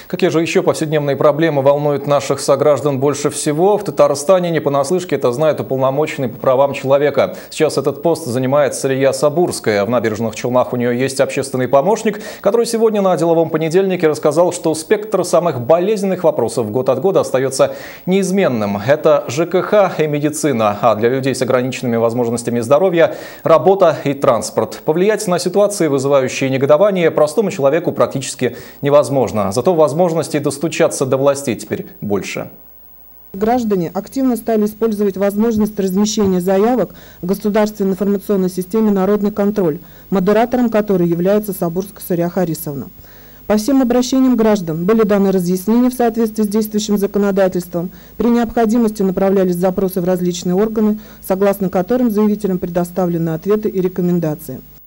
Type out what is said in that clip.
Какие же еще повседневные проблемы волнуют наших сограждан больше всего? В Татарстане не понаслышке это знает уполномоченный по правам человека. Сейчас этот пост занимает Сария Сабурская. В Набережных Челнах у нее есть общественный помощник, который сегодня на деловом понедельнике рассказал, что спектр самых болезненных вопросов год от года остается неизменным. Это ЖКХ и медицина, а для людей с ограниченными возможностями здоровья – работа и транспорт. Повлиять на ситуации, вызывающие негодование, простому человеку практически невозможно. Зато возможностей достучаться до властей теперь больше. Граждане активно стали использовать возможность размещения заявок в государственной информационной системе «Народный контроль», модератором которой является Сабурская Сария Харисовна. По всем обращениям граждан были даны разъяснения в соответствии с действующим законодательством. При необходимости направлялись запросы в различные органы, согласно которым заявителям предоставлены ответы и рекомендации.